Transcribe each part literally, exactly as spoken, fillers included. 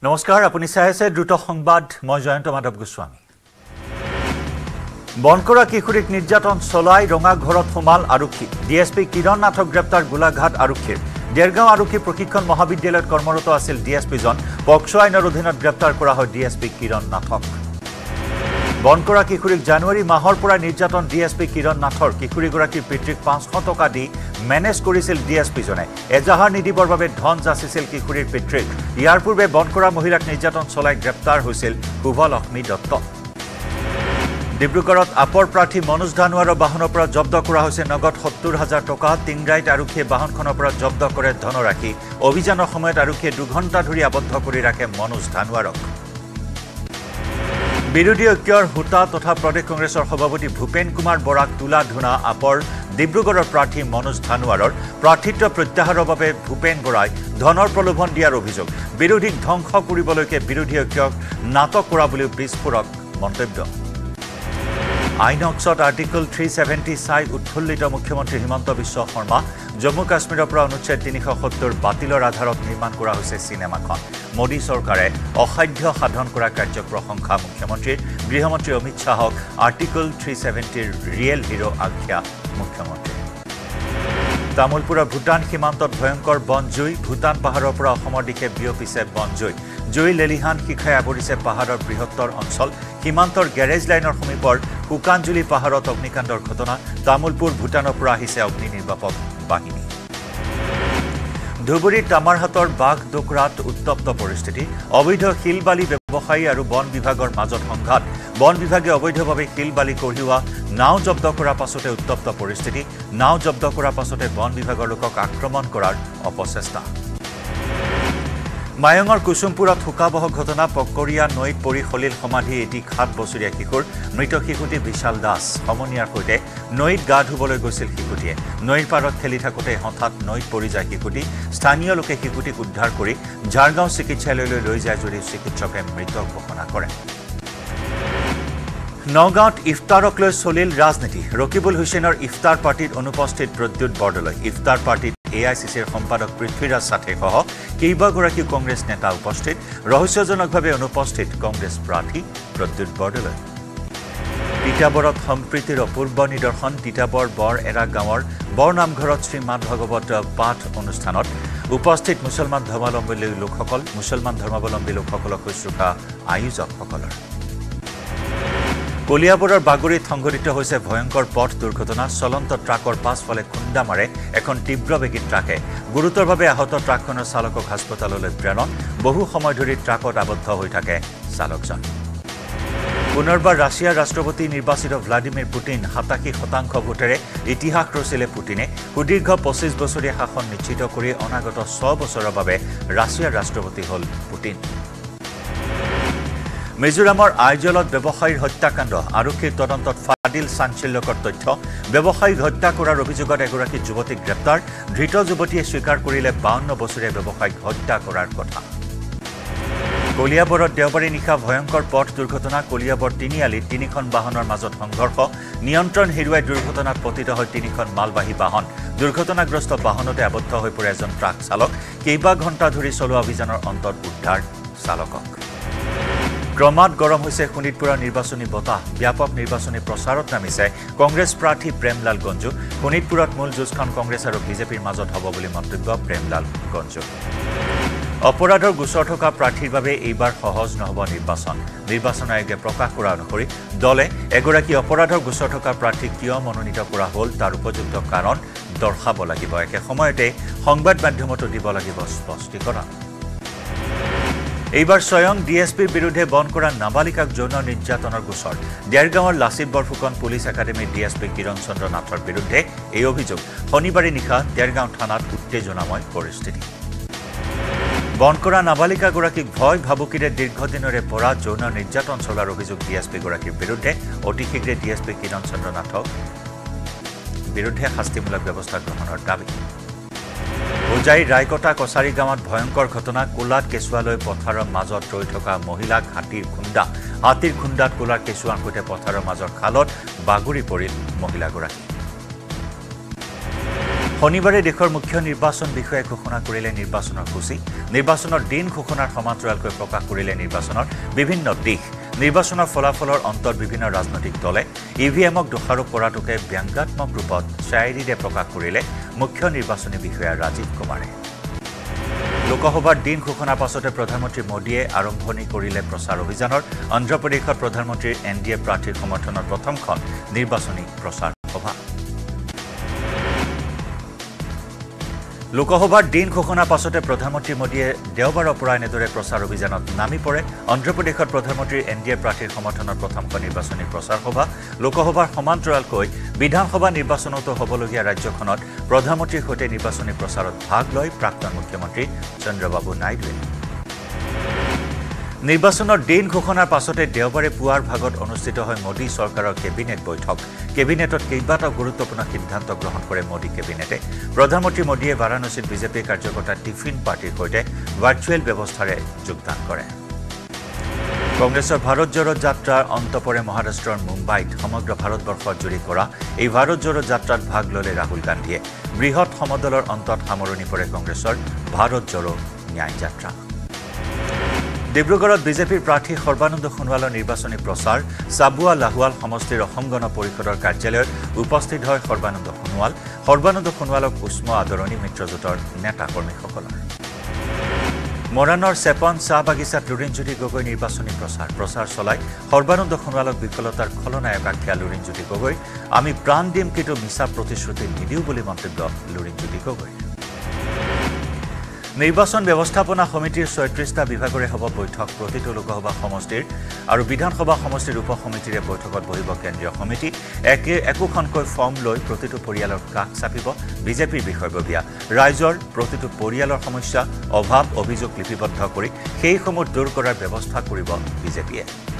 নমস্কাৰ আপুনি চাই আছে দ্ৰুত সংবাদ মই জয়ন্ত মাধৱ গোস্বামী বনকৰ কিশোৰীক নিৰ্যাতন চলাই ৰঙা ঘৰত সোমাল আৰক্ষী ডিএসপি কিৰণ নাথক গ্ৰেপ্তাৰ গোলাঘাট আৰক্ষীৰ দেৰগাঁও আৰক্ষী প্ৰশিক্ষণ মহাবিদ্যালয়ত কৰ্মৰত আছিল ডিএসপি জন পক্সো আইনৰ অধীনত গ্ৰেপ্তাৰ কৰা হয় ডিএসপি কিৰণ নাথক বনকৰ কিশোৰীক জানুৱাৰী মাহৰ পৰা নিৰ্যাতন ডিএসপি কিৰণ নাথৰ কিশোৰীগৰাকীৰ পিতৃক পাঁচশ টকা দি মেনেজ কৰিছিল ডিএসপি জনে এজাহাৰ নিদিবৰ বাবে ধন যাচিছিল কিশোৰীৰ পিতৃক ইয়াৰ পূৰ্বে বনকৰ মহিলাক নিৰ্যাতন চলাই গ্ৰেপ্তাৰ হৈছিল শুভলক্ষ্মী দত্ত ডিব্ৰুগড়ত আপৰ প্ৰাৰ্থী মনোজ ধানোৱাৰৰ বাহনৰ পৰা জব্দ কৰা হৈছে নগদ সত্তৰ হাজাৰ টকা টিংৰাইত আৰক্ষীয়ে বাহনখনৰ পৰা জব্দ কৰে ধনৰাশি অভিযানৰ সময়ত আৰক্ষীয়ে দুঘণ্টা ধৰি আবদ্ধ কৰি ৰাখে মনোজ ধানোৱাৰক বিৰোধী ঐক্যৰ হুতা তথা প্ৰদেশ কংগ্ৰেছৰ সভাপতি ভূপেন কুমাৰ বৰাক তুলা ধুনা আপৰ ডিব্ৰুগড়ৰ প্ৰাৰ্থী মনোজ ধানোৱাৰৰ প্ৰাৰ্থিত্ব প্ৰত্যাহাৰৰ বাবে ভূপেন বৰাই ধনৰ প্ৰলোভন দিয়াৰ অভিযোগ বিৰোধীক ধ্বংস কৰিবলৈকে বিৰোধী ঐক্যক নাটক কৰা বুলি বিস্ফোৰক মন্তব্য আইনক্সত আৰ্টিকল থ্ৰী ছেভেণ্টি চাই উৎফুল্লিত মুখ্যমন্ত্ৰী হিমন্ত বিশ্ব শৰ্মা জম্মু কাশ্মীৰৰ পৰা অনুচ্ছেদ তিনিশ সত্তৰ বাতিলৰ আধাৰত নিৰ্মাণ কৰা হৈছে চিনেমাখন মোদী চৰকাৰে অসাধ্য সাধন কৰা কাৰ্যক প্ৰশংসা মুখ্যমন্ত্ৰীৰ গৃহমন্ত্ৰী অমিত শাহক আৰ্টিকল থ্ৰী ছেভেণ্টিৰ ৰিয়েল হিৰো আখ্যা মুখ্যমন্ত্ৰী তামুলপুৰৰ ভূটান সীমান্তত ভয়ংকৰ বনজুই ভূটান পাহাৰৰ পৰা অসমৰ দিশে বিয়পিছে বনজুই জুই লেলিহান শিখাই আৱৰিছে পাহাৰৰ বৃহত্তৰ অঞ্চল সীমান্তৰ গেৰেজ লাইনৰ সমীপৰ শুকানজুলি পাহাৰত অগ্নিকাণ্ডৰ ঘটনা তামুলপুৰ ভূটানৰ পৰা আহিছে অগ্নি নিৰ্বাপক বাহিনী ধুবুৰীৰ তামাৰহাটৰ বাঘ ডোকৰাত উত্তপ্ত পৰিস্থিতি অবৈধ শিলবালি ব্যৱসায়ী আৰু বন বিভাগৰ মাজত সংঘাত বন বিভাগে অবৈধভাৱে শিলবালি কঢ়িওৱা নাও জব্দ কৰাৰ পাছতে উত্তপ্ত পৰিস্থিতি নাও জব্দ কৰাৰ পাছতে বন বিভাগৰ লোকক আক্ৰমণ কৰাৰ অপচেষ্টা মায়ঙৰ কুসুমপুৰত শোকাবহ ঘটনা পকৰিয়া নৈত পৰি খলিল সমাধি এটি সাত বছৰীয়া শিশুৰ মৃত শিশুটি বিশাল দাস সমনীয়াৰ সৈতে নৈত গা ধুবলৈ গৈছিল শিশুটিয়ে নৈৰ পাৰত খেলি থাকোঁতে হঠাৎ নৈত পৰি যায় শিশুটি স্থানীয় লোকে শিশুটিক উদ্ধাৰ কৰি ঝাৰগাঁও চিকিৎসালয়লৈ লৈ যায় যদিও চিকিৎসকে মৃত ঘোষণা কৰে নগাঁৱত ইফতাৰক লৈ চলিল ৰাজনীতি ৰকিবুল হুছেইনৰ ইফতাৰ পাৰ্টিত অনুপস্থিত প্ৰদ্যুৎ বৰদলৈ ইফতাৰ পাৰ্টিত এ আই চি চিৰ সম্পাদক পৃথ্বীৰাজ সাথেসহ কেইবাগৰাকী কংগ্ৰেছ নেতা উপস্থিত ৰহস্যজনকভাৱে অনুপস্থিত কংগ্ৰেছ প্ৰাৰ্থী প্ৰদ্যুৎ বৰদলৈ তিতাবৰত সম্প্ৰীতিৰ অপূৰ্ব নিদৰ্শন তিতাবৰ বৰ এৰা গাঁৱৰ বৰ নামঘৰত শ্ৰীমদ ভাগৱত পাঠ অনুষ্ঠানত উপস্থিত মুছলমান ধৰ্মাৱলম্বী লোকসকল মুছলমান ধৰ্মাৱলম্বী লোকসকলক শুশ্ৰূষা আয়োজকসকলৰ কলিয়াবৰৰ বাগৰিত সংঘটিত হৈছে ভয়ংকৰ পথ দুৰ্ঘটনা চলন্ত ট্ৰাকৰ পাছফালে খুন্দা মাৰে এখন তীব্ৰবেগী ট্ৰাকে গুৰুতৰভাৱে আহত ট্ৰাকখনৰ চালকক হাস্পতাললৈ প্ৰেৰণ বহু সময় ধৰি ট্ৰাকত আবদ্ধ হৈ থাকে চালকজন পুনৰবাৰ ৰাছিয়াৰ ৰাষ্ট্ৰপতি নিৰ্বাচিত ভ্লাডিমিৰ পুটিন সাতাশী শতাংশ ভোটেৰে ইতিহাস ৰচিলে পুটিনে সুদীৰ্ঘ পঁচিছ বছৰীয়া শাসন নিশ্চিত কৰি অনাগত ছয় বছৰৰ বাবে ৰাছিয়াৰ ৰাষ্ট্ৰপতি হ'ল পুটিন মিজোৰামৰ আইজলত ব্যৱসায়ীৰ হত্যাকাণ্ড আৰক্ষীৰ তদন্তত ফাদিল চাঞ্চল্যকৰ তথ্য ব্যৱসায়ীক হত্যা কৰাৰ অভিযোগত এগৰাকী যুৱতীক গ্ৰেপ্তাৰ ধৃত যুৱতীয়ে স্বীকাৰ কৰিলে বাৱন্ন বছৰীয়া ব্যৱসায়ীক হত্যা কৰাৰ কথা কলিয়াবৰত দেওবাৰে নিশা ভয়ংকৰ পথ দুৰ্ঘটনা কলিয়াবৰ তিনিআলিত তিনিখন বাহনৰ মাজত সংঘৰ্ষ নিয়ন্ত্ৰণ হেৰুৱাই দুৰ্ঘটনাত পতিত হয় তিনিখন মালবাহী বাহন দুৰ্ঘটনাগ্ৰস্ত বাহনতে আবদ্ধ হৈ পৰে এজন ট্ৰাক চালক কেইবা ঘণ্টা ধৰি চলোৱা অভিযানৰ অন্তত উদ্ধাৰ চালকক ক্ৰমাৎ গৰম হৈছে শোণিতপুৰৰ নিৰ্বাচনী বতাহ ব্যাপক নিৰ্বাচনী প্ৰচাৰত নামিছে কংগ্ৰেছ প্ৰাৰ্থী প্ৰেমলাল গঞ্জু শোণিতপুৰত মূল যুঁজখন কংগ্ৰেছ আৰু বিজেপিৰ মাজত হ'ব বুলি মন্তব্য প্ৰেমলাল গঞ্জু অপৰাধৰ গোচৰ থকা প্ৰাৰ্থীৰ বাবে এইবাৰ সহজ নহ'ব নিৰ্বাচন নিৰ্বাচন আয়োগে প্ৰকাশ কৰা অনুসৰি দলে এগৰাকী অপৰাধৰ গোচৰ থকা প্ৰাৰ্থীক কিয় মনোনীত কৰা হ'ল তাৰ উপযুক্ত কাৰণ দৰ্শাব লাগিব একে সময়তে সংবাদ মাধ্যমতো দিব লাগিব স্পষ্টীকৰণ এইবাৰ স্বয়ং ডিএসপিৰ বিৰুদ্ধে বন কৰা নাবালিকাক যৌন নিৰ্যাতনৰ গোচৰ দেৰগাঁৱৰ লাচিত বৰফুকন পুলিচ একাডেমীৰ ডিএসপি কিৰণ চন্দ্ৰ নাথৰ বিৰুদ্ধে এই অভিযোগ শনিবাৰে নিশা দেৰগাঁও থানাত উত্তেজনাময় পৰিস্থিতি বন কৰা নাবালিকাগৰাকীক ভয় ভাবুকিৰে দীৰ্ঘদিনৰে পৰা যৌন নিৰ্যাতন চলোৱাৰ অভিযোগ ডিএসপিগৰাকীৰ বিৰুদ্ধে অতি শীঘ্ৰে ডিএসপি কিৰণ চন্দ্ৰ নাথক বিৰুদ্ধে শাস্তিমূলক ব্যৱস্থা গ্ৰহণৰ দাবী উজাই ৰায়কটা কছাৰী গাঁৱত ভয়ংকৰ ঘটনা কোলাত কেঁচুৱালৈ পথাৰৰ মাজত ৰৈ থকা মহিলাক হাতীৰ খুন্দা হাতীৰ খুন্দাত কোলাৰ কেঁচুৱাৰ সৈতে পথাৰৰ মাজৰ খালত বাগৰি পৰিল মহিলাগৰাকী শনিবাৰে দেশৰ মুখ্য নিৰ্বাচন বিষয়াই ঘোষণা কৰিলে নিৰ্বাচনৰ সূচী নিৰ্বাচনৰ দিন ঘোষণাৰ সমান্তৰালকৈ প্ৰকাশ কৰিলে নিৰ্বাচনৰ বিভিন্ন দিশ নিৰ্বাচনৰ ফলাফলৰ অন্তৰ বিভিন্ন ৰাজনৈতিক দলে ইভিএমক দোষাৰোপ কৰাটোকে ব্যংগাত্মক ৰূপত শায়েৰীৰে প্ৰকাশ কৰিলে মুখ্য নিৰ্বাচনী বিষয়া ৰাজীৱ কুমাৰে লোকসভাৰ দিন ঘোষণাৰ পাছতে প্ৰধানমন্ত্ৰী মোদীয়ে আৰম্ভণি কৰিলে প্ৰচাৰ অভিযানৰ অন্ধ্ৰপ্ৰদেশত প্ৰধানমন্ত্ৰীৰ এন ডি এ প্ৰাৰ্থীৰ সমৰ্থনত প্ৰথমখন নিৰ্বাচনী প্ৰচাৰ সভা লোকসভাৰ দিন ঘোষণাৰ পাছতে প্ৰধানমন্ত্ৰী মোদীয়ে দেওবাৰৰ পৰা এনেদৰে প্ৰচাৰ অভিযানত নামি পৰে অন্ধ্ৰপ্ৰদেশত প্ৰধানমন্ত্ৰীৰ এন ডি এ প্ৰাৰ্থীৰ সমৰ্থনত প্ৰথমখন নিৰ্বাচনী প্ৰচাৰ সভা লোকসভাৰ সমান্তৰালকৈ বিধানসভা নিৰ্বাচনতো হ'বলগীয়া ৰাজ্যখনত প্ৰধানমন্ত্ৰীৰ সৈতে নিৰ্বাচনী প্ৰচাৰত ভাগ লয় প্ৰাক্তন মুখ্যমন্ত্ৰী চন্দ্ৰবাবু নাইডুৱে নিৰ্বাচনৰ দিন ঘোষণাৰ পাছতে দেওবাৰে পুৱাৰ ভাগত অনুষ্ঠিত হয় মোদী চৰকাৰৰ কেবিনেট বৈঠক কেবিনেটত কেইবাটাও গুৰুত্বপূৰ্ণ সিদ্ধান্ত গ্ৰহণ কৰে মোদী কেবিনেটে প্ৰধানমন্ত্ৰী মোদীয়ে বাৰাণসীত বিজেপিৰ কাৰ্যকৰ্তা টিফিন পাৰ্টিৰ সৈতে ভাৰ্চুৱেল ব্যৱস্থাৰে যোগদান কৰে কংগ্ৰেছৰ ভাৰত জোড়ো যাত্ৰাৰ অন্ত পৰে মহাৰাষ্ট্ৰৰ মুম্বাইত সমগ্ৰ ভাৰতবৰ্ষত জুৰি কৰা এই ভাৰত জোড়ো যাত্ৰাত ভাগ ল'লে ৰাহুল গান্ধীয়ে বৃহৎ সমদলৰ অন্তত সামৰণি পৰে কংগ্ৰেছৰ ভাৰত জোড়ো ন্যায় যাত্ৰা ডিব্ৰুগড়ত বিজেপিৰ প্ৰাৰ্থী সৰ্বানন্দ সোণোৱালৰ নিৰ্বাচনী প্ৰচাৰ চাবুৱা লাহুৱাল সমষ্টিৰ অসম গণ পৰিষদৰ কাৰ্যালয়ত উপস্থিত হয় সৰ্বানন্দ সোণোৱাল সৰ্বানন্দ সোণোৱালক উষ্ম আদৰণি মিত্ৰজোঁটৰ নেতা কৰ্মীসকলৰ মৰাণৰ চেপন চাহ বাগিচাত লুৰিণজ্যোতি গগৈ নিৰ্বাচনী প্ৰচাৰ প্ৰচাৰ চলাই সৰ্বানন্দ সোণোৱালক বিফলতাৰ খলনায়ক আখ্যা লুৰিণজ্যোতি গগৈ আমি প্ৰাণ দিম কিন্তু মিছা প্ৰতিশ্ৰুতি নিদিওঁ বুলি মন্তব্য লুৰিণজ্যোতি গগৈ নিৰ্বাচন ব্যৱস্থাপনা সমিতিৰ ছয়ত্ৰিশটা বিভাগৰে হ'ব বৈঠক প্ৰতিটো লোকসভা সমষ্টিৰ আৰু বিধানসভা সমষ্টিৰ উপ সমিতিৰে বৈঠকত বহিব কেন্দ্ৰীয় সমিতি একে একোখনকৈ ফৰ্ম লৈ প্ৰতিটো পৰিয়ালৰ কাষ চাপিব বিজেপিৰ বিষয়ববীয়া ৰাইজৰ প্ৰতিটো পৰিয়ালৰ সমস্যা অভাৱ অভিযোগ লিপিবদ্ধ কৰি সেইসমূহ দূৰ কৰাৰ ব্যৱস্থা কৰিব বিজেপিয়ে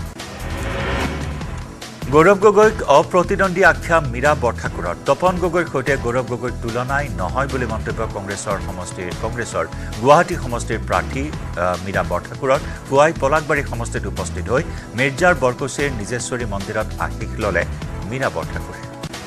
গৌৰৱ গগৈক অপ্ৰতিদ্বন্দ্বী আখ্যা মীৰা বৰঠাকুৰৰ তপন গগৈৰ সৈতে গৌৰৱ গগৈৰ তুলনাই নহয় বুলি মন্তব্য কংগ্ৰেছৰ সমষ্টিৰ কংগ্ৰেছৰ গুৱাহাটী সমষ্টিৰ প্ৰাৰ্থী মীৰা বৰঠাকুৰৰ পুৱাই পলাকবাৰী সমষ্টিত উপস্থিত হৈ মিৰ্জাৰ বৰকুচিৰ নিজেশ্বৰী মন্দিৰত আশীষ ল'লে মীৰা বৰঠাকুৰে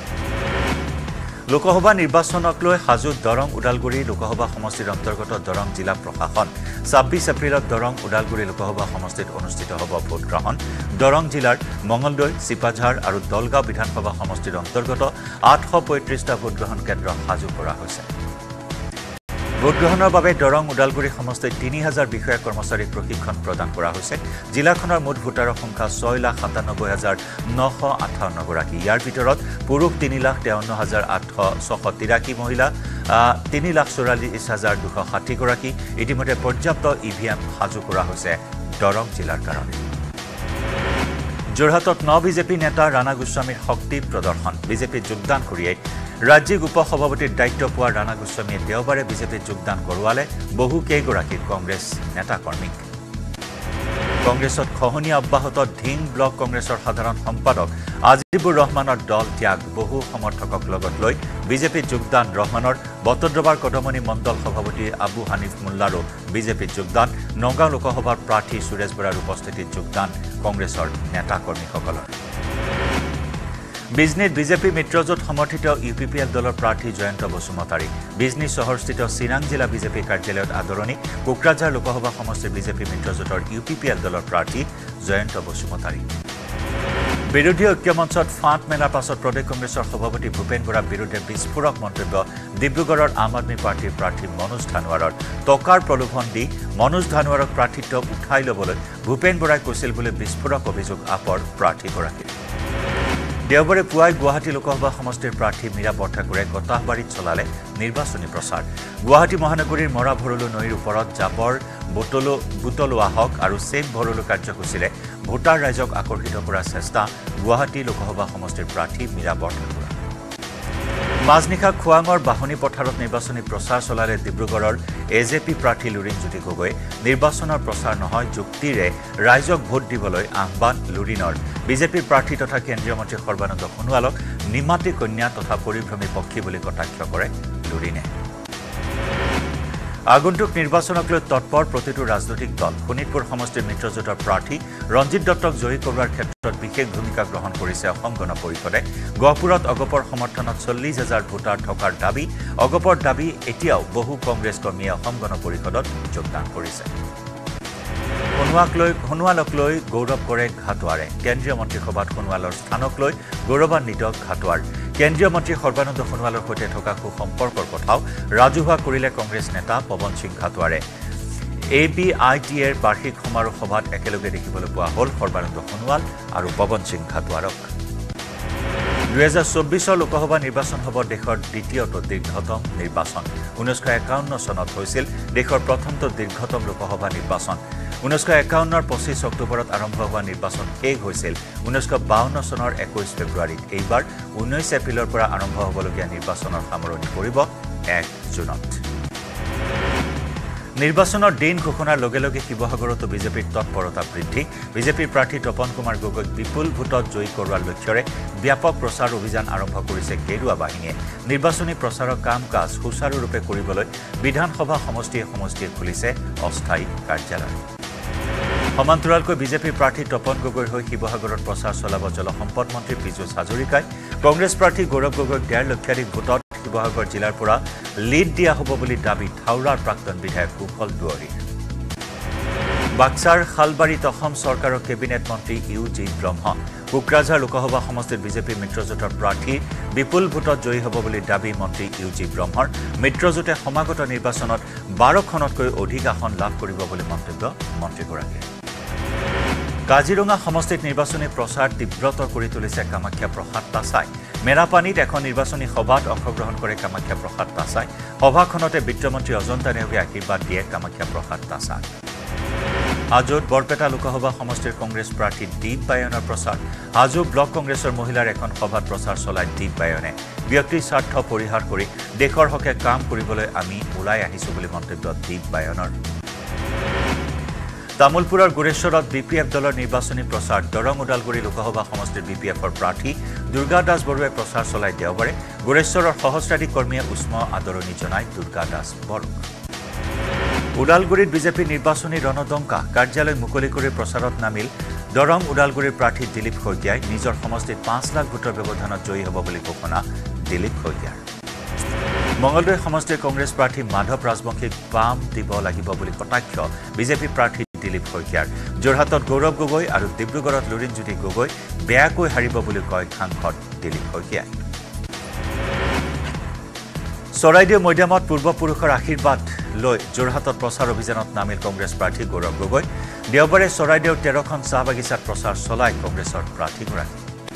লোকসভা নিৰ্বাচনক লৈ সাজু দৰং ওদালগুৰি লোকসভা সমষ্টিৰ অন্তৰ্গত দৰং জিলা প্ৰশাসন ছাব্বিছ এপ্ৰিলত দৰং ওদালগুৰি লোকসভা সমষ্টিত অনুষ্ঠিত হ'ব ভোটগ্ৰহণ দৰং জিলাৰ মঙলদৈ চিপাঝাৰ আৰু দলগাঁও বিধানসভা সমষ্টিৰ অন্তৰ্গত আঠশ পঁয়ত্ৰিশটা ভোটগ্ৰহণ কেন্দ্ৰ সাজু কৰা হৈছে ভোটগ্ৰহণৰ বাবে দৰং ওদালগুৰি সমষ্টিত তিনি হাজাৰ বিষয়া কৰ্মচাৰীক প্ৰশিক্ষণ প্ৰদান কৰা হৈছে জিলাখনৰ মুঠ ভোটাৰৰ সংখ্যা ছয় লাখ সাতানব্বৈ হাজাৰ নশ আঠাৱন্ন গৰাকী ইয়াৰ ভিতৰত পুৰুষ তিনি লাখ তেৱন্ন হাজাৰ আঠশ ছশ তিৰাশী মহিলা তিনি লাখ চৌৰাল্লিছ হাজাৰ দুশ ষাঠি গৰাকী ইতিমধ্যে পৰ্যাপ্ত ই ভি এম সাজু কৰা হৈছে দৰং জিলাৰ কাৰণে যোৰহাটত ন বিজেপি নেতা ৰাণা গোস্বামীৰ শক্তি প্ৰদৰ্শন বিজেপিত যোগদান কৰিয়ে ৰাজ্যিক উপ সভাপতিৰ দায়িত্ব পোৱা ৰাণা গোস্বামীয়ে দেওবাৰে বিজেপিত যোগদান কৰোৱালে বহু কেইগৰাকী কংগ্ৰেছ নেতা কৰ্মীক কংগ্ৰেছত খহনীয়া অব্যাহত ধিং ব্লক কংগ্ৰেছৰ সাধাৰণ সম্পাদক আজিবুৰ ৰহমানৰ দল ত্যাগ বহু সমৰ্থকক লগত লৈ বিজেপিত যোগদান ৰহমানৰ বটদ্ৰৱাৰ কদমনি মণ্ডল সভাপতি আবু হানিফ মোল্লাৰো বিজেপিত যোগদান নগাঁও লোকসভাৰ প্ৰাৰ্থী সুৰেশ বৰাৰ উপস্থিতিত যোগদান কংগ্ৰেছৰ নেতা কৰ্মীসকলৰ বিজনীত বিজেপি মিত্ৰজোঁট সমৰ্থিত ইউ পি পি এল দলৰ প্ৰাৰ্থী জয়ন্ত বসুমতাৰী বিজনী চহৰস্থিত চিৰাং জিলা বিজেপি কাৰ্যালয়ত আদৰণি কোকৰাঝাৰ লোকসভা সমষ্টিৰ বিজেপি মিত্ৰজোঁটৰ ইউ পি পি এল দলৰ প্ৰাৰ্থী জয়ন্ত বসুমতাৰী বিৰোধী ঐক্যমঞ্চত ফাঁট মেলাৰ পাছত প্ৰদেশ কংগ্ৰেছৰ সভাপতি ভূপেন বৰাৰ বিৰুদ্ধে বিস্ফোৰক মন্তব্য ডিব্ৰুগড়ৰ আম আদমী পাৰ্টীৰ প্ৰাৰ্থী মনোজ ধানোৱাৰৰ টকাৰ প্ৰলোভন দি মনোজ ধানোৱাৰক প্ৰাৰ্থিত্ব উঠাই ল'বলৈ ভূপেন বৰাই কৈছিল বুলি বিস্ফোৰক অভিযোগ আপৰ প্ৰাৰ্থীগৰাকীৰ দেওবাৰে পুৱাই গুৱাহাটী লোকসভা সমষ্টিৰ প্ৰাৰ্থী মীৰা বৰঠাকুৰে কটাহবাৰীত চলালে নিৰ্বাচনী প্ৰচাৰ গুৱাহাটী মহানগৰীৰ মৰা ভৰলু নৈৰ ওপৰত জাবৰ বুটলো বুটলোৱা হওক আৰু ছেভ ভৰলু কাৰ্যসূচীৰে ভোটাৰ ৰাইজক আকৰ্ষিত কৰাৰ চেষ্টা গুৱাহাটী লোকসভা সমষ্টিৰ প্ৰাৰ্থী মীৰা বৰঠাকুৰ মাজনিশা খোৱাঙৰ বাহনী পথাৰত নিৰ্বাচনী প্ৰচাৰ চলালে ডিব্ৰুগড়ৰ এ জে পি প্ৰাৰ্থী লুৰিণজ্যোতি গগৈ নিৰ্বাচনৰ প্ৰচাৰ নহয় যুক্তিৰে ৰাইজক ভোট দিবলৈ আহ্বান লুৰিণৰ বিজেপিৰ প্ৰাৰ্থী তথা কেন্দ্ৰীয় মন্ত্ৰী সৰ্বানন্দ সোণোৱালক নিমাতী কন্যা তথা পৰিভ্ৰমী পক্ষী বুলি কটাক্ষ কৰে লুৰিণে আগন্তুক নিৰ্বাচনক লৈ তৎপৰ প্ৰতিটো ৰাজনৈতিক দল শোণিতপুৰ সমষ্টিৰ মিত্ৰজোঁটৰ প্ৰাৰ্থী ৰঞ্জিত দত্তক জয়ী কৰোৱাৰ ক্ষেত্ৰত বিশেষ ভূমিকা গ্ৰহণ কৰিছে অসম গণ পৰিষদে গহপুৰত অগপৰ সমৰ্থনত চল্লিশ হাজাৰ ভোটাৰ থকাৰ দাবী অগপৰ দাবী এতিয়াও বহু কংগ্ৰেছ কৰ্মীয়ে অসম গণ পৰিষদত যোগদান কৰিছে সোণোৱাক লৈ সোণোৱালক লৈ গৌৰৱ কৰে ঘাটোৱাৰে কেন্দ্ৰীয় মন্ত্ৰীসভাত সোণোৱালৰ স্থানক লৈ গৌৰৱান্বিত ঘাটোৱাৰ কেন্দ্ৰীয় মন্ত্ৰী সৰ্বানন্দ সোণোৱালৰ সৈতে থকা সুসম্পৰ্কৰ কথাও ৰাজহুৱা কৰিলে কংগ্ৰেছ নেতা পৱন সিং ঘাটোৱাৰে এ বি আই টি এৰ বাৰ্ষিক সমাৰোহ সভাত একেলগে দেখিবলৈ পোৱা হ'ল সৰ্বানন্দ সোণোৱাল আৰু পৱন সিং ঘাটোৱাৰক দুহেজাৰ চৌব্বিছৰ লোকসভা নিৰ্বাচন হ'ব দেশৰ দ্বিতীয়টো দীৰ্ঘতম নিৰ্বাচন ঊনৈছশ একাৱন্ন চনত হৈছিল দেশৰ প্ৰথমটো দীৰ্ঘতম লোকসভা নিৰ্বাচন ঊনৈছশ একাৱন্নৰ পঁচিছ অক্টোবৰত আৰম্ভ হোৱা নিৰ্বাচন শেষ হৈছিল ঊনৈছশ বাৱন্ন চনৰ একৈছ ফেব্ৰুৱাৰীত এইবাৰ ঊনৈছ এপ্ৰিলৰ পৰা আৰম্ভ হ'বলগীয়া নিৰ্বাচনৰ সামৰণি পৰিব এক জুনত নিৰ্বাচনৰ দিন ঘোষণাৰ লগে লগে শিৱসাগৰতো বিজেপিৰ তৎপৰতা বৃদ্ধি বিজেপিৰ প্ৰাৰ্থী তপন কুমাৰ গগৈক বিপুল ভোটত জয়ী কৰোৱাৰ লক্ষ্যৰে ব্যাপক প্ৰচাৰ অভিযান আৰম্ভ কৰিছে গেৰুৱা বাহিনীয়ে নিৰ্বাচনী প্ৰচাৰৰ কাম কাজ সুচাৰুৰূপে কৰিবলৈ বিধানসভা সমষ্টিয়ে সমষ্টিয়ে খুলিছে অস্থায়ী কাৰ্যালয় সমান্তৰালকৈ বিজেপিৰ প্ৰাৰ্থী তপন গগৈৰ হৈ শিৱসাগৰত প্ৰচাৰ চলাব জলসম্পদ মন্ত্ৰী পীযুষ হাজৰিকাই কংগ্ৰেছ প্ৰাৰ্থী গৌৰৱ গগৈক ডেৰ লক্ষাধিক ভোটত শিৱসাগৰ জিলাৰ পৰা লিড দিয়া হ'ব বুলি দাবী থাউৰাৰ প্ৰাক্তন বিধায়ক কুশল দুৱৰীৰ বাক্সাৰ শালবাৰীত অসম চৰকাৰৰ কেবিনেট মন্ত্ৰী ইউ জি ব্ৰহ্ম কোকৰাঝাৰ লোকসভা সমষ্টিত বিজেপি মিত্ৰজোঁটৰ প্ৰাৰ্থী বিপুল ভোটত জয়ী হ'ব বুলি দাবী মন্ত্ৰী ইউ জি ব্ৰহ্মৰ মিত্ৰজোঁটে সমাগত নিৰ্বাচনত বাৰখনতকৈ অধিক আসন লাভ কৰিব বুলি মন্তব্য মন্ত্ৰীগৰাকীৰ কাজিৰঙা সমষ্টিত নিৰ্বাচনী প্ৰচাৰ তীব্ৰতৰ কৰি তুলিছে কামাখ্যা প্ৰসাদ তাছাই মেৰাপানীত এখন নিৰ্বাচনী সভাত অংশগ্ৰহণ কৰে কামাখ্যা প্ৰসাদ তাছাই সভাখনতে বিত্তমন্ত্ৰী অজন্তা নেওগে আশীৰ্বাদ দিয়ে কামাখ্যা প্ৰসাদ তাছাক হাজোত বৰপেটা লোকসভা সমষ্টিৰ কংগ্ৰেছ প্ৰাৰ্থী দীপ বায়নৰ প্ৰচাৰ হাজো ব্লক কংগ্ৰেছৰ মহিলাৰ এখন সভাত প্ৰচাৰ চলাই দীপ বায়নে ব্যক্তিৰ স্বাৰ্থ পৰিহাৰ কৰি দেশৰ হকে কাম কৰিবলৈ আমি ওলাই আহিছো বুলি মন্তব্য দীপ বায়নৰ তামুলপুৰৰ গুৰেশ্বৰত বি পি এফ দলৰ নিৰ্বাচনী প্ৰচাৰ দৰং ওদালগুৰি লোকসভা সমষ্টিৰ বি পি এফৰ প্ৰাৰ্থী দুৰ্গা দাস বৰুৱাই প্ৰচাৰ চলাই দেওবাৰে গুৰেশ্বৰৰ সহস্ৰাধিক কৰ্মীয়ে উষ্ম আদৰণি জনায় দুৰ্গা দাস বৰুৱাক ওদালগুৰিত বিজেপি নিৰ্বাচনী ৰণদংকা কাৰ্যালয় মুকলি কৰি প্ৰচাৰত নামিল দৰং ওদালগুৰিৰ প্ৰাৰ্থী দিলীপ শইকীয়াই নিজৰ সমষ্টিত পাঁচ লাখ ভোটৰ ব্যৱধানত জয়ী হ'ব বুলি ঘোষণা দিলীপ শইকীয়াৰ মঙলদৈ সমষ্টিৰ কংগ্ৰেছ প্ৰাৰ্থী মাধৱ ৰাজবংশীক পাম দিব লাগিব বুলি কটাক্ষ বিজেপি প্ৰাৰ্থী দিলীপ শইকীয়াৰ যোৰহাটত গৌৰৱ গগৈ আৰু ডিব্ৰুগড়ত লুৰিণজ্যোতি গগৈ বেয়াকৈ হাৰিব বুলি কয় সাংসদ দিলীপ শইকীয়াই চৰাইদেউ মৈদামত পূৰ্বপুৰুষৰ আশীৰ্বাদ লৈ যোৰহাটত প্ৰচাৰ অভিযানত নামিল কংগ্ৰেছ প্ৰাৰ্থী গৌৰৱ গগৈ দেওবাৰে চৰাইদেউৰ তেৰখন চাহ বাগিচাত প্ৰচাৰ চলায় কংগ্ৰেছৰ প্ৰাৰ্থীগৰাকী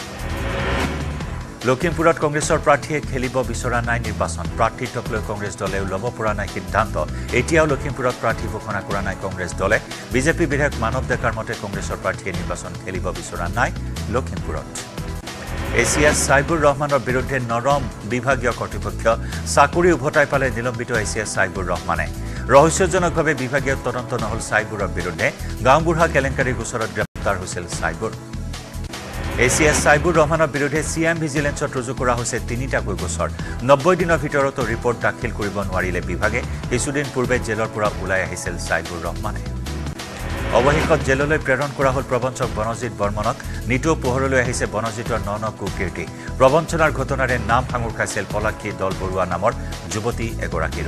লখিমপুৰত কংগ্ৰেছৰ প্ৰাৰ্থীয়ে খেলিব বিচৰা নাই নিৰ্বাচন প্ৰাৰ্থীত্বক লৈ কংগ্ৰেছ দলেও ল'ব পৰা নাই সিদ্ধান্ত এতিয়াও লখিমপুৰত প্ৰাৰ্থী ঘোষণা কৰা নাই কংগ্ৰেছ দলে বিজেপি বিধায়ক মানৱ ডেকাৰ মতে কংগ্ৰেছৰ প্ৰাৰ্থীয়ে নিৰ্বাচন খেলিব বিচৰা নাই লখিমপুৰত এ চি এছ চাইবুৰ ৰহমানৰ বিৰুদ্ধে নৰম বিভাগীয় কৰ্তৃপক্ষ চাকৰি উভতাই পালে নিলম্বিত এ চি এছ চাইবুৰ ৰহমানে ৰহস্যজনকভাৱে বিভাগীয় তদন্ত নহল চাইবুৰৰ বিৰুদ্ধে গাঁওবুঢ়া কেলেংকাৰীৰ গোচৰত গ্ৰেপ্তাৰ হৈছিল চাইবুৰ এ চি এছ চাইবুৰ ৰহমানৰ বিৰুদ্ধে চি এম ভিজিলেন্সত ৰুজু কৰা হৈছে তিনিটাকৈ গোচৰ নব্বৈ দিনৰ ভিতৰতো ৰিপৰ্ট দাখিল কৰিব নোৱাৰিলে বিভাগে কিছুদিন পূৰ্বে জেলৰ পৰা ওলাই আহিছিল চাইবুৰ ৰহমানে অৱশেষত জেললৈ প্ৰেৰণ কৰা হ'ল প্ৰবঞ্চক বনজিৎ বৰ্মনক নিতৌ পোহৰলৈ আহিছে বনজিতৰ ন ন কুকীৰ্তি প্ৰবঞ্চনাৰ ঘটনাৰে নাম সাঙুৰ খাইছিল পলাক্ষী দল বৰুৱা নামৰ যুৱতী এগৰাকীৰো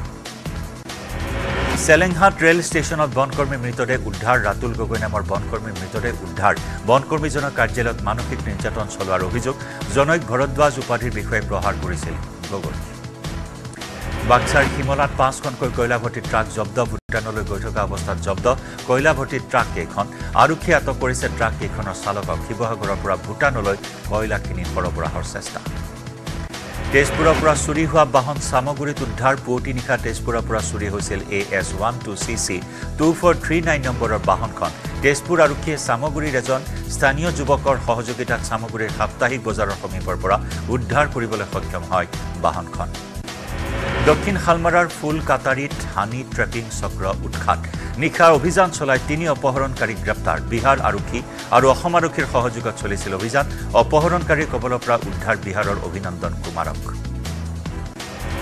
চেলেংহাট ৰেল ষ্টেচনত বনকৰ্মীৰ মৃতদেহ উদ্ধাৰ ৰাতুল গগৈ নামৰ বনকৰ্মীৰ মৃতদেহ উদ্ধাৰ বনকৰ্মীজনৰ কাৰ্যালয়ত মানসিক নিৰ্যাতন চলোৱাৰ অভিযোগ জনৈক ভৰদ্বাজ উপাধিৰ বিষয়ে প্ৰহাৰ কৰিছিল গগৈ বাক্সাৰ হিমলাত পাঁচখনকৈ কয়লাভৰ্তি ট্ৰাক জব্দ ভূটানলৈ গৈ থকা অৱস্থাত জব্দ কয়লাভৰ্তি ট্ৰাক কেইখন আৰক্ষীয়ে আটক কৰিছে ট্ৰাক কেইখনৰ চালকক শিৱসাগৰৰ পৰা ভূটানলৈ কয়লাখিনি সৰবৰাহৰ চেষ্টা তেজপুৰৰ পৰা চুৰি হোৱা বাহন সামগুৰিত উদ্ধাৰ পুৱতি নিশা তেজপুৰৰ পৰা চুৰি হৈছিল A S one two C C two four three nine নম্বৰৰ বাহনখন তেজপুৰ আৰক্ষীয়ে সামগুৰিৰ এজন স্থানীয় যুৱকৰ সহযোগিতাত সামগুৰিৰ সাপ্তাহিক বজাৰৰ সমীপৰ পৰা উদ্ধাৰ কৰিবলৈ সক্ষম হয় বাহনখন দক্ষিণ শালমাৰাৰ ফুল কাটাৰীত হানি ট্ৰেপিং চক্ৰ উৎখাত নিশাৰ অভিযান চলাই তিনি অপহৰণকাৰীক গ্ৰেপ্তাৰ বিহাৰ আৰক্ষী আৰু অসম আৰক্ষীৰ সহযোগত চলিছিল অভিযান অপহৰণকাৰীৰ কবলৰ পৰা উদ্ধাৰ বিহাৰৰ অভিনন্দন কুমাৰক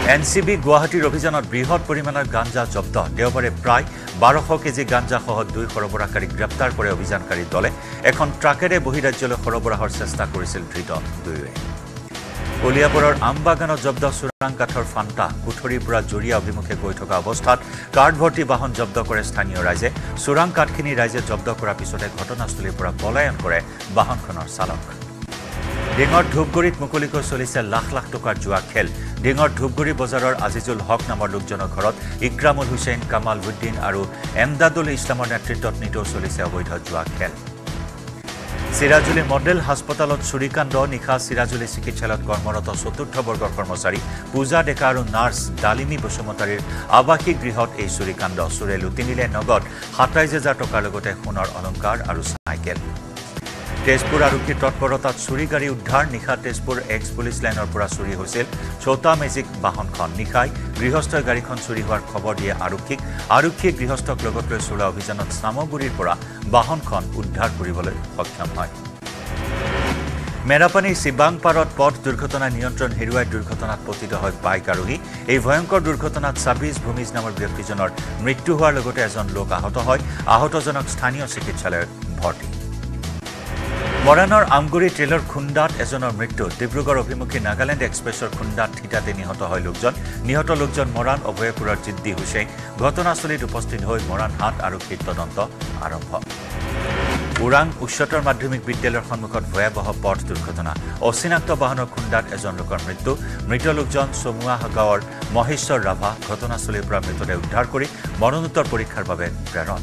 এন চি বি গুৱাহাটীৰ অভিযানত বৃহৎ পৰিমাণৰ গাঞ্জা জব্দ দেওবাৰে প্ৰায় বাৰশ কেজি গাঞ্জাসহ দুই সৰবৰাহকাৰীক গ্ৰেপ্তাৰ কৰে অভিযানকাৰী দলে এখন ট্ৰাকেৰে বহিৰাজ্যলৈ সৰবৰাহৰ চেষ্টা কৰিছিল ধৃত দুয়োৱে কলিয়াবৰৰ আমবাগানত জব্দ চোৰাং কাঠৰ ফান্তা কুঠৰীৰ পৰা জুৰিয়া অভিমুখে গৈ থকা অৱস্থাত কাৰ্ড ভৰ্তি বাহন জব্দ কৰে স্থানীয় ৰাইজে চোৰাং কাঠখিনি ৰাইজে জব্দ কৰাৰ পিছতে ঘটনাস্থলীৰ পৰা পলায়ন কৰে বাহনখনৰ চালক ডিঙৰ ধূপগুৰিত মুকলিকৈ চলিছে লাখ লাখ টকাৰ জুৱা খেল ডিঙৰ ধূপগুৰি বজাৰৰ আজিজুল হক নামৰ লোকজনৰ ঘৰত ইক্ৰামুল হুছেইন কামাল উদ্দিন আৰু এমদাদুল ইছলামৰ নেতৃত্বত নিতৌ চলিছে অবৈধ জুৱা খেল সিৰাজুলি মডেল হাস্পতালত চুৰিকাণ্ড নিশা সিৰাজুলি চিকিৎসালয়ত কৰ্মৰত চতুৰ্থ বৰ্গৰ কৰ্মচাৰী পূজা ডেকা আৰু নাৰ্ছ ডালিমী বসুমতাৰীৰ আৱাসিক গৃহত এই চুৰিকাণ্ড চুৰে লুটি নিলে নগদ সাতাইছ হাজাৰ টকাৰ লগতে সোণৰ অলংকাৰ আৰু চাইকেল তেজপুৰ আৰক্ষীৰ তৎপৰতাত চুৰি গাড়ী উদ্ধাৰ নিশা তেজপুৰ এক্স পুলিচ লাইনৰ পৰা চুৰি হৈছিল ছটা মেজিক বাহনখন নিশাই গৃহস্থই গাড়ীখন চুৰি হোৱাৰ খবৰ দিয়ে আৰক্ষীক আৰক্ষীয়ে গৃহস্থক লগত লৈ চলোৱা অভিযানত সামগুৰিৰ পৰা বাহনখন উদ্ধাৰ কৰিবলৈ সক্ষম হয় মেৰাপানীৰ শিবাংপাৰত পথ দুৰ্ঘটনা নিয়ন্ত্ৰণ হেৰুৱাই দুৰ্ঘটনাত পতিত হয় বাইক আৰোহী এই ভয়ংকৰ দুৰ্ঘটনাত ছাব্বিছ ভূমিজ নামৰ ব্যক্তিজনৰ মৃত্যু হোৱাৰ লগতে এজন লোক আহত হয় আহতজনক স্থানীয় চিকিৎসালয়ত ভৰ্তি মৰাণৰ আমগুৰি ট্ৰেইলৰ খুন্দাত এজনৰ মৃত্যু ডিব্ৰুগড় অভিমুখী নাগালেণ্ড এক্সপ্ৰেছৰ খুন্দাত থিতাতে নিহত হয় লোকজন নিহত লোকজন মৰাণ অভয়পুৰৰ জিদ্দি হুছেইন ঘটনাস্থলীত উপস্থিত হৈ মৰাণ হাট আৰক্ষীৰ তদন্ত আৰম্ভ ওৰাং উচ্চতৰ মাধ্যমিক বিদ্যালয়ৰ সন্মুখত ভয়াবহ পথ দুৰ্ঘটনা অচিনাক্ত বাহনৰ খুন্দাত এজন লোকৰ মৃত্যু মৃত লোকজন চমুৱা গাঁৱৰ মহেশ্বৰ ৰাভা ঘটনাস্থলীৰ পৰা মৃতদেহ উদ্ধাৰ কৰি মৰণোত্তৰ পৰীক্ষাৰ বাবে প্ৰেৰণ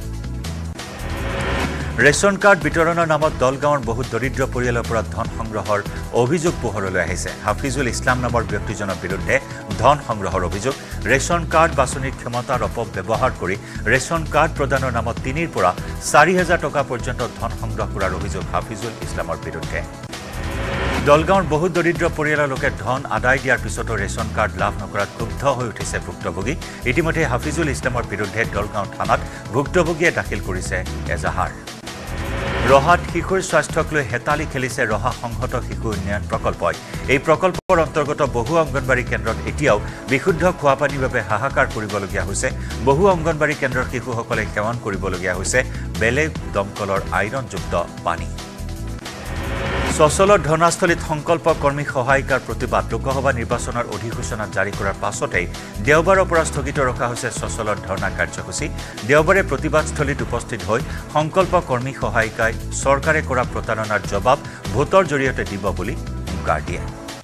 ৰেশন কাৰ্ড বিতৰণৰ নামত দলগাঁৱৰ বহু দৰিদ্ৰ পৰিয়ালৰ পৰা ধন সংগ্ৰহৰ অভিযোগ পোহৰলৈ আহিছে হাফিজুল ইছলাম নামৰ ব্যক্তিজনৰ বিৰুদ্ধে ধন সংগ্ৰহৰ অভিযোগ ৰেশন কাৰ্ড বাছনিৰ ক্ষমতাৰ অপব্যৱহাৰ কৰি ৰেশন কাৰ্ড প্ৰদানৰ নামত তিনিৰ পৰা চাৰি হাজাৰ টকা পৰ্যন্ত ধন সংগ্ৰহ কৰাৰ অভিযোগ হাফিজুল ইছলামৰ বিৰুদ্ধে দলগাঁৱৰ বহু দৰিদ্ৰ পৰিয়ালৰ লোকে ধন আদায় দিয়াৰ পিছতো ৰেশন কাৰ্ড লাভ নকৰাত ক্ষুব্ধ হৈ উঠিছে ভুক্তভোগী ইতিমধ্যে হাফিজুল ইছলামৰ বিৰুদ্ধে দলগাঁও থানাত ভুক্তভোগীয়ে দাখিল কৰিছে এজাহাৰ ৰহাত শিশুৰ স্বাস্থ্যক লৈ হেতালি খেলিছে ৰহা সংহত শিশু উন্নয়ন প্ৰকল্পই এই প্ৰকল্পৰ অন্তৰ্গত বহু অংগনবাড়ী কেন্দ্ৰত এতিয়াও বিশুদ্ধ খোৱা পানীৰ বাবে হাহাকাৰ কৰিবলগীয়া হৈছে বহু অংগনবাড়ী কেন্দ্ৰৰ শিশুসকলে সেৱন কৰিবলগীয়া হৈছে বেলেগ দমকলৰ আইৰণযুক্ত পানী সচলৰ ধৰ্ণাস্থলীত সংকল্প কৰ্মী সহায়িকাৰ প্ৰতিবাদ লোকসভা নিৰ্বাচনৰ অধিসূচনা জাৰি কৰাৰ পাছতেই দেওবাৰৰ পৰা স্থগিত ৰখা হৈছে সচলৰ ধৰ্ণা কাৰ্যসূচী দেওবাৰে প্ৰতিবাদস্থলীত উপস্থিত হৈ সংকল্প কৰ্মী সহায়িকাই চৰকাৰে কৰা প্ৰতাৰণাৰ জবাব ভোটৰ জৰিয়তে দিব বুলি হুংকাৰ দিয়ে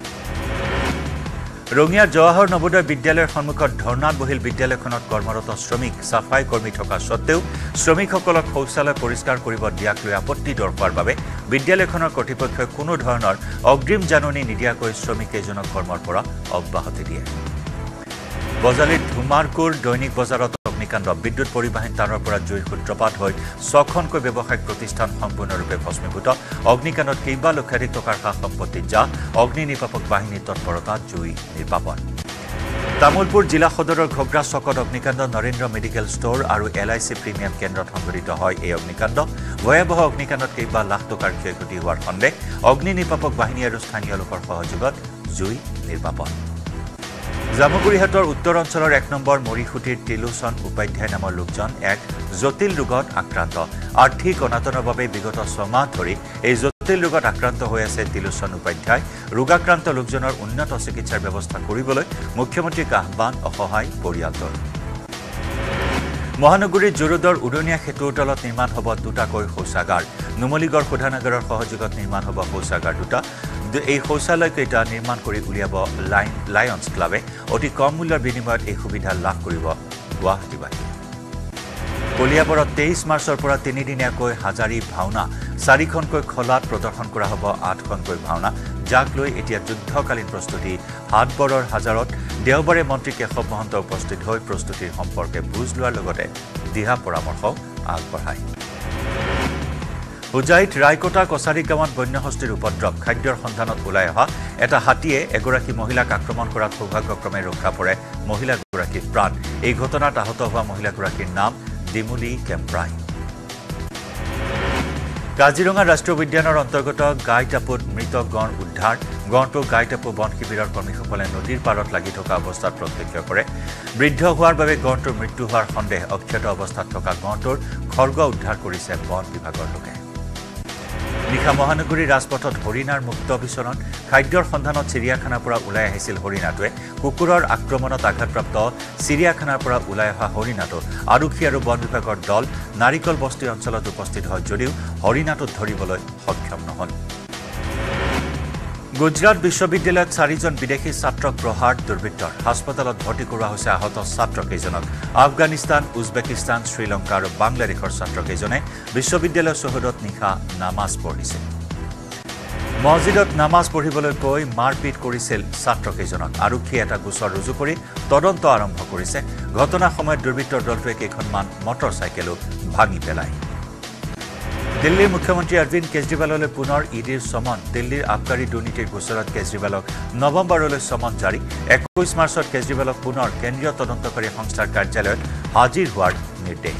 ৰঙিয়াৰ জৱাহৰ নবোদয় বিদ্যালয়ৰ সন্মুখত ধৰ্ণাত বহিল বিদ্যালয়খনত কৰ্মৰত শ্ৰমিক সাফাই কৰ্মী থকা সত্ত্বেও শ্ৰমিকসকলক শৌচালয় পৰিষ্কাৰ কৰিব দিয়াক লৈ আপত্তি দৰ্শোৱাৰ বাবে বিদ্যালয়খনৰ কৰ্তৃপক্ষই কোনো ধৰণৰ অগ্ৰিম জাননী নিদিয়াকৈ শ্ৰমিককেইজনক কৰ্মৰ পৰা অব্যাহতি দিয়ে বজালীৰ ধুমাৰকুৰ দৈনিক বজাৰত অগ্নিকাণ্ড বিদ্যুৎ পৰিবাহীন তাঁৰৰ পৰা জুইৰ সূত্ৰপাত হৈ ছখনকৈ ব্যৱসায়িক প্ৰতিষ্ঠান সম্পূৰ্ণৰূপে ভস্মীভূত অগ্নিকাণ্ডত কেইবা লক্ষাধিক টকাৰ সা সম্পত্তি যা অগ্নি নিৰ্বাপক বাহিনীৰ তৎপৰতাত জুই নিৰ্বাপন তামুলপুৰ জিলা সদৰৰ ঘগ্ৰা চকত অগ্নিকাণ্ড নৰেন্দ্ৰ মেডিকেল ষ্ট'ৰ আৰু এল আই চি প্ৰিমিয়াম কেন্দ্ৰত সংঘটিত হয় এই অগ্নিকাণ্ড ভয়াবহ অগ্নিকাণ্ডত কেইবা লাখ টকাৰ ক্ষয়ক্ষতি হোৱাৰ সন্দেহ অগ্নি নিৰ্বাপক বাহিনী আৰু স্থানীয় লোকৰ সহযোগত জুই নিৰ্বাপন জামুগুৰিহাটৰ উত্তৰ অঞ্চলৰ এক নম্বৰ মৰিখুটিৰ তিলোচন উপাধ্যায় নামৰ লোকজন এক জটিল ৰোগত আক্ৰান্ত আৰ্থিক অনাটনৰ বাবে বিগত ছমাহ ধৰি এই জটিল ৰোগত আক্ৰান্ত হৈ আছে তিলোচন উপাধ্যায় ৰোগাক্ৰান্ত লোকজনৰ উন্নত চিকিৎসাৰ ব্যৱস্থা কৰিবলৈ মুখ্যমন্ত্ৰীক আহ্বান অসহায় পৰিয়ালটোৰ মহানগৰীৰ জুৰুডৰ উৰণীয়া সেতুৰ তলত নিৰ্মাণ হ'ব দুটাকৈ শৌচাগাৰ নুমলীগড় শোধানাগাৰৰ সহযোগত নিৰ্মাণ হ'ব শৌচাগাৰ দুটা এই শৌচালয়কেইটা নিৰ্মাণ কৰি উলিয়াব লাইন লায়ন্স ক্লাবে অতি কম মূল্যৰ বিনিময়ত এই সুবিধা লাভ কৰিব গুৱাহাটীবাসী কলিয়াবৰত তেইছ মাৰ্চৰ পৰা তিনিদিনীয়াকৈ হাজাৰী ভাওনা চাৰিখনকৈ খলাত প্ৰদৰ্শন কৰা হ'ব আঠখনকৈ ভাওনা যাক লৈ এতিয়া যুদ্ধকালীন প্ৰস্তুতি হাটবৰৰ হাজাৰত দেওবাৰে মন্ত্ৰী কেশৱ মহন্ত উপস্থিত হৈ প্ৰস্তুতিৰ সম্পৰ্কে বুজ লোৱাৰ লগতে দিহা পৰামৰ্শ আগবঢ়ায় হুজাইত ৰায়কোটা কছাৰী গাঁৱত বন্যহস্তীৰ উপদ্ৰৱ খাদ্যৰ সন্ধানত ওলাই অহা এটা হাতীয়ে এগৰাকী মহিলাক আক্ৰমণ কৰাত সৌভাগ্যক্ৰমে ৰক্ষা পৰে মহিলাগৰাকীৰ প্ৰাণ এই ঘটনাত আহত হোৱা মহিলাগৰাকীৰ নাম ডিমুলি কেম্প্ৰাই কাজিৰঙা ৰাষ্ট্ৰীয় উদ্যানৰ অন্তৰ্গত গাইটাপুত মৃত গড় উদ্ধাৰ গড়টো গাইটেপু বন শিবিৰৰ কৰ্মীসকলে নদীৰ পাৰত লাগি থকা অৱস্থাত প্ৰত্যক্ষ কৰে বৃদ্ধ হোৱাৰ বাবে গড়টোৰ মৃত্যু হোৱাৰ সন্দেহ অক্ষত অৱস্থাত থকা গড়টোৰ খৰ্গ উদ্ধাৰ কৰিছে বন বিভাগৰ লোকে নিশা মহানগৰী ৰাজপথত হৰিণাৰ মুক্ত বিচৰণ খাদ্যৰ সন্ধানত চিৰিয়াখানাৰ পৰা ওলাই আহিছিল হৰিণাটোৱে কুকুৰৰ আক্ৰমণত আঘাতপ্ৰাপ্ত চিৰিয়াখানাৰ পৰা ওলাই অহা হৰিণাটো আৰক্ষী আৰু বন বিভাগৰ দল নাৰিকল বস্তি অঞ্চলত উপস্থিত হয় যদিও হৰিণাটো ধৰিবলৈ সক্ষম নহল গুজৰাট বিশ্ববিদ্যালয়ত চাৰিজন বিদেশী ছাত্ৰক প্ৰহাৰ দুৰ্বৃত্তৰ হাস্পতালত ভৰ্তি কৰোৱা হৈছে আহত ছাত্ৰকেইজনক আফগানিস্তান উজবেকিস্তান শ্ৰীলংকা আৰু বাংলাদেশৰ ছাত্ৰকেইজনে বিশ্ববিদ্যালয়ৰ চৌহদত নিশা নামাজ পঢ়িছে মছজিদত নামাজ পঢ়িবলৈ কৈ মাৰপিট কৰিছিল ছাত্ৰকেইজনক আৰক্ষীয়ে এটা গোচৰ ৰুজু কৰি তদন্ত আৰম্ভ কৰিছে ঘটনাৰ সময়ত দুৰ্বৃত্তৰ দলটোৱে কেইখনমান মটৰচাইকেলো ভাঙি পেলায় দিল্লীৰ মুখ্যমন্ত্ৰী অৰবিন্দ কেজৰিৱাললৈ পুনৰ ইডিৰ সমন দিল্লীৰ আবকাৰী দুৰ্নীতিৰ গোচৰত কেজৰিৱালক নৱেম্বৰলৈ সমন জাৰি একৈশ মাৰ্চত কেজৰিৱালক পুনৰ কেন্দ্ৰীয় তদন্তকাৰী সংস্থাৰ কাৰ্যালয়ত হাজিৰ হোৱাৰ নিৰ্দেশ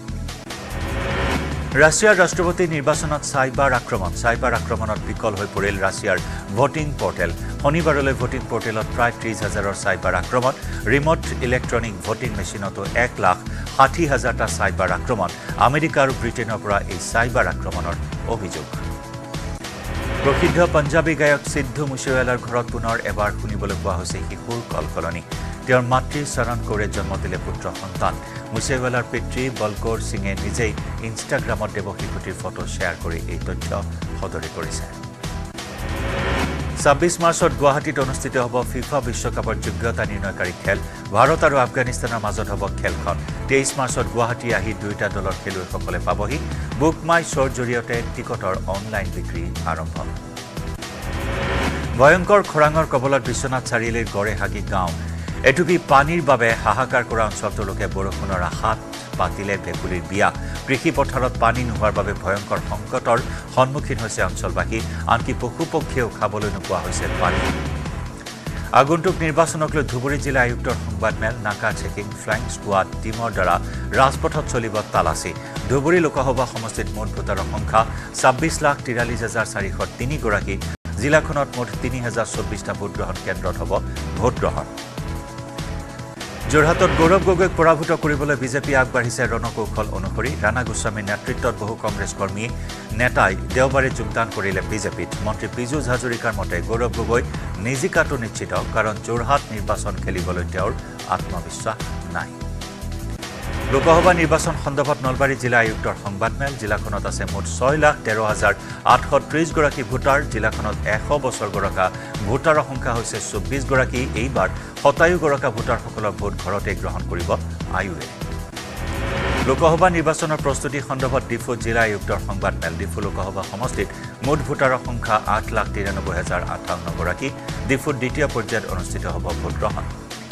ৰাছিয়াৰ ৰাষ্ট্ৰপতি নিৰ্বাচনত চাইবাৰ আক্ৰমণ চাইবাৰ আক্ৰমণত বিকল হৈ পৰিল ৰাছিয়াৰ ভোটিং পৰ্টেল শনিবাৰলৈ ভোটিং পৰ্টেলত প্ৰায় ত্ৰিশ হাজাৰৰ চাইবাৰ আক্ৰমণ ৰিমোট ইলেক্ট্ৰনিক ভোটিং মেচিনতো এক লাখ ষাঠি হাজাৰটা চাইবাৰ আক্ৰমণ আমেৰিকা আৰু ব্ৰিটেইনৰ পৰা এই চাইবাৰ আক্ৰমণৰ অভিযোগ প্ৰসিদ্ধ পঞ্জাবী গায়ক সিদ্ধু মুছেৱালাৰ ঘৰত পুনৰ এবাৰ শুনিবলৈ পোৱা হৈছে শিশুৰ কলকলনি তেওঁৰ মাতৃ চৰণ কৌৰে জন্ম দিলে পুত্ৰ সন্তান মুছেৱালাৰ পিতৃ বলকৰ সিঙে নিজেই ইনষ্টাগ্ৰামত দেৱশিশুটিৰ ফটো শ্বেয়াৰ কৰি এই তথ্য সদৰি কৰিছে ছাব্বিশ মাৰ্চত গুৱাহাটীত অনুষ্ঠিত হ'ব ফিফা বিশ্বকাপৰ যোগ্যতা নিৰ্ণয়কাৰী খেল ভাৰত আৰু আফগানিস্তানৰ মাজত হ'ব খেলখন তেইশ মাৰ্চত গুৱাহাটী আহি দুয়োটা দলৰ খেলুৱৈসকলে পাবহি বুক মাই শ্ব'ৰ জৰিয়তে টিকটৰ অনলাইন বিক্ৰী আৰম্ভ ভয়ংকৰ খৰাঙৰ কবলত বিশ্বনাথ চাৰিআলিৰ গড়েহাগি গাঁও এটুপি পানীৰ বাবে হাহাকাৰ কৰা অঞ্চলটোৰ লোকে বৰষুণৰ আশাত পাতিলে ভেকুলীৰ বিয়া কৃষি পথাৰত পানী নোহোৱাৰ বাবে ভয়ংকৰ সংকটৰ সন্মুখীন হৈছে অঞ্চলবাসী আনকি পশু পক্ষীয়েও খাবলৈ নোপোৱা হৈছে পানী আগন্তুক নিৰ্বাচনক লৈ ধুবুৰী জিলা আয়ুক্তৰ সংবাদমেল নাকা চেকিং ফ্লাইং স্কোৱাড টিমৰ দ্বাৰা ৰাজপথত চলিব তালাচী ধুবুৰী লোকসভা সমষ্টিত মুঠ ভোটাৰৰ সংখ্যা ছাব্বিশ লাখ তিৰাল্লিছ হাজাৰ চাৰিশ তিনি গৰাকী জিলাখনত মুঠ তিনি হাজাৰ চৌব্বিছটা ভোটগ্ৰহণ কেন্দ্ৰত হ'ব ভোটগ্ৰহণ যোৰহাটত গৌৰৱ গগৈক পৰাভূত কৰিবলৈ বিজেপি আগবাঢ়িছে ৰণকৌশল অনুসৰি ৰাণা গোস্বামীৰ নেতৃত্বত বহু কংগ্ৰেছ কৰ্মী নেতাই দেওবাৰে যোগদান কৰিলে বিজেপিত মন্ত্ৰী পীযুষ হাজৰিকাৰ মতে গৌৰৱ গগৈ নিজিকাটো নিশ্চিত কাৰণ যোৰহাট নিৰ্বাচন খেলিবলৈ তেওঁৰ আত্মবিশ্বাস নাই লোকসভা নিৰ্বাচন সন্দৰ্ভত নলবাৰী জিলা আয়ুক্তৰ সংবাদমেল জিলাখনত আছে মুঠ ছয় লাখ তেৰ হাজাৰ আঠশ ত্ৰিশ গৰাকী ভোটাৰ জিলাখনত এশ বছৰ গৰকা ভোটাৰৰ সংখ্যা হৈছে চৌব্বিছ গৰাকী এইবাৰ শতায়ু গৰকা ভোটাৰসকলৰ ভোট ঘৰতে গ্ৰহণ কৰিব আয়োগে লোকসভা নিৰ্বাচনৰ প্ৰস্তুতি সন্দৰ্ভত ডিফু জিলা আয়ুক্তৰ সংবাদমেল ডিফু লোকসভা সমষ্টিত মুঠ ভোটাৰৰ সংখ্যা আঠ লাখ তিৰানব্বৈ হাজাৰ আঠাৱন্ন গৰাকী ডিফুত দ্বিতীয় পৰ্যায়ত অনুষ্ঠিত হ'ব ভোটগ্ৰহণ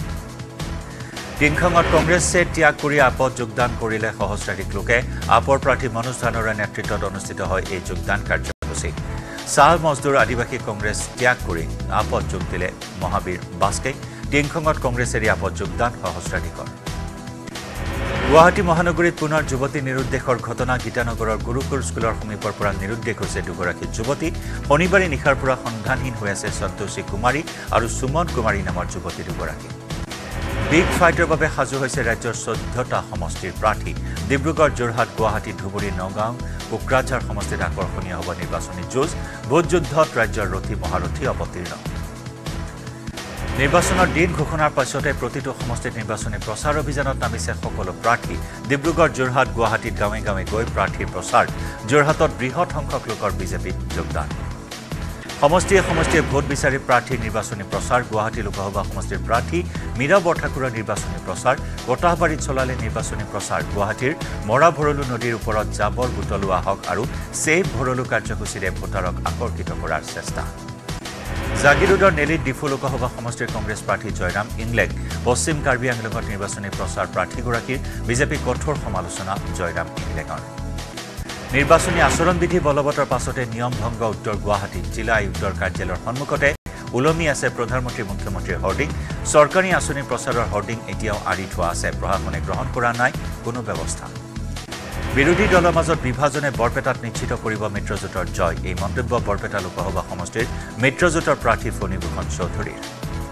টিংখঙত কংগ্ৰেছে ত্যাগ কৰি আপত যোগদান কৰিলে সহস্ৰাধিক লোকে আপৰ প্ৰাৰ্থী মনোজ ধানোৱাৰ নেতৃত্বত অনুষ্ঠিত হয় এই যোগদান কাৰ্যসূচী চাহ মজদুৰ আদিবাসী কংগ্ৰেছ ত্যাগ কৰি আপত যোগ দিলে মহাবীৰ বাস্কে টিংখঙত কংগ্ৰেছেৰ আপত যোগদান সহস্ৰাধিকৰ গুৱাহাটী মহানগৰীত পুনৰ যুৱতী নিৰুদ্দেশৰ ঘটনা গীতানগৰৰ গুৰুকুল স্কুলৰ সমীপৰ পৰা নিৰুদ্দেশ হৈছে দুগৰাকী যুৱতী শনিবাৰে নিশাৰ পৰা সন্ধানহীন হৈ আছে সন্তোষী কুমাৰী আৰু সুমন কুমাৰী নামৰ যুৱতী দুগৰাকী বিগ ফাইটৰ বাবে সাজু হৈছে ৰাজ্যৰ চৈধ্যটা সমষ্টিৰ প্ৰাৰ্থী ডিব্ৰুগড় যোৰহাট গুৱাহাটী ধুবুৰী নগাঁও কোকৰাঝাৰ সমষ্টিত আকৰ্ষণীয় হ'ব নিৰ্বাচনী যুঁজ ভোটযুদ্ধত ৰাজ্যৰ ৰথী মহাৰথী অৱতীৰ্ণ নিৰ্বাচনৰ দিন ঘোষণাৰ পাছতে প্ৰতিটো সমষ্টিত নিৰ্বাচনী প্ৰচাৰ অভিযানত নামিছে সকলো প্ৰাৰ্থী ডিব্ৰুগড় যোৰহাট গুৱাহাটীত গাঁৱে গাঁৱে গৈ প্ৰাৰ্থীৰ প্ৰচাৰ যোৰহাটত বৃহৎ সংখ্যক লোকৰ বিজেপিত যোগদান সমষ্টিয়ে সমষ্টিয়ে ভোট বিচাৰি প্ৰাৰ্থীৰ নিৰ্বাচনী প্ৰচাৰ গুৱাহাটী লোকসভা সমষ্টিৰ প্ৰাৰ্থী মীৰা বৰঠাকুৰৰ নিৰ্বাচনী প্ৰচাৰ কটাহবাৰীত চলালে নিৰ্বাচনী প্ৰচাৰ গুৱাহাটীৰ মৰা ভৰলু নদীৰ ওপৰত জাবৰ বুটলোৱা হওক আৰু ছেভ ভৰলু কাৰ্যসূচীৰে ভোটাৰক আকৰ্ষিত কৰাৰ চেষ্টা জাগিৰোডৰ নেলিত ডিফু লোকসভা সমষ্টিৰ কংগ্ৰেছ প্ৰাৰ্থী জয়ৰাম ইংলেক পশ্চিম কাৰ্বি আংলঙত নিৰ্বাচনী প্ৰচাৰ প্ৰাৰ্থীগৰাকীৰ বিজেপি কঠোৰ সমালোচনা জয়ৰাম ইংলেকৰ নিৰ্বাচনী আচৰণবিধি বলবতৰ পাছতে নিয়ম ভংগ উত্তৰ গুৱাহাটীত জিলা আয়ুক্তৰ কাৰ্যালয়ৰ সন্মুখতে উলমি আছে প্ৰধানমন্ত্ৰী মুখ্যমন্ত্ৰীৰ হৰ্ডিং চৰকাৰী আঁচনি প্ৰচাৰৰ হৰ্ডিং এতিয়াও আঁৰি থোৱা আছে প্ৰশাসনে গ্ৰহণ কৰা নাই কোনো ব্যৱস্থা বিৰোধী দলৰ মাজত বিভাজনে বৰপেটাত নিশ্চিত কৰিব মিত্ৰজোঁটৰ জয় এই মন্তব্য বৰপেটা লোকসভা সমষ্টিৰ মিত্ৰজোঁটৰ প্ৰাৰ্থী ফণীভূষণ চৌধুৰীৰ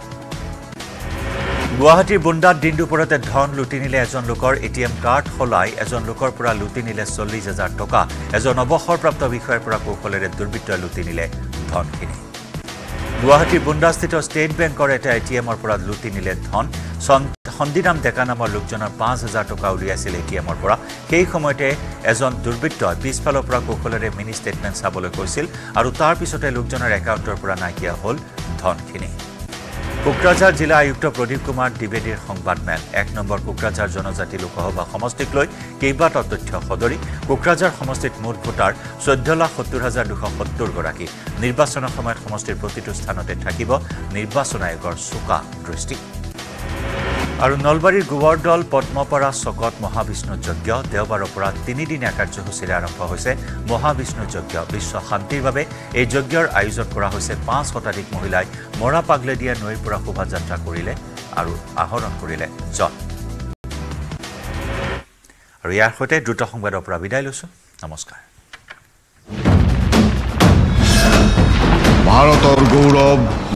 গুৱাহাটীৰ বুন্দাত দিন দুপৰতে ধন লুটি নিলে এজন লোকৰ এটিএম কাৰ্ড সলাই এজন লোকৰ পৰা লুটি নিলে চল্লিছ হাজাৰ টকা এজন অৱসৰপ্ৰাপ্ত বিষয়াৰ পৰা কৌশলেৰে দুৰ্বৃত্তই লুটি নিলে ধনখিনি গুৱাহাটীৰ বুন্দাস্থিত ষ্টেট বেংকৰ এটা এটিএমৰ পৰা লুটি নিলে ধন সন্দিৰাম ডেকা নামৰ লোকজনৰ পাঁচ হাজাৰ টকা উলিয়াইছিল এটিএমৰ পৰা সেই সময়তে এজন দুৰ্বৃত্তই পিছফালৰ পৰা কৌশলেৰে মিনি ষ্টেটমেণ্ট চাবলৈ কৈছিল আৰু তাৰ পিছতে লোকজনৰ একাউণ্টৰ পৰা নাইকিয়া হ'ল ধনখিনি কোকৰাঝাৰ জিলা আয়ুক্ত প্ৰদীপ কুমাৰ দ্বিবেদীৰ সংবাদমেল এক নম্বৰ কোকৰাঝাৰ জনজাতি লোকসভা সমষ্টিক লৈ কেইবাটাও তথ্য সদৰি কোকৰাঝাৰ সমষ্টিত মুঠ ভোটাৰ চৈধ্য লাখ সত্তৰ হাজাৰ দুশ সত্তৰ গৰাকী নিৰ্বাচনৰ সময়ত সমষ্টিৰ প্ৰতিটো স্থানতে থাকিব নিৰ্বাচন আয়োগৰ চোকা দৃষ্টি আৰু নলবাৰীৰ গোৱৰদল পদ্মপাৰা চকত মহাবিষ্ণু যজ্ঞ দেওবাৰৰ পৰা তিনিদিনীয়া কাৰ্যসূচীৰে আৰম্ভ হৈছে মহাবিষ্ণু যজ্ঞ বিশ্ব শান্তিৰ বাবে এই যজ্ঞৰ আয়োজন কৰা হৈছে পাঁচ শতাধিক মহিলাই মৰা পাগলেদিয়া নৈৰ পৰা শোভাযাত্ৰা কৰিলে আৰু আহৰণ কৰিলে জল আৰু ইয়াৰ সৈতে দ্ৰুত সংবাদৰ পৰা বিদায় লৈছোঁ নমস্কাৰ ভাৰতৰ গৌৰৱ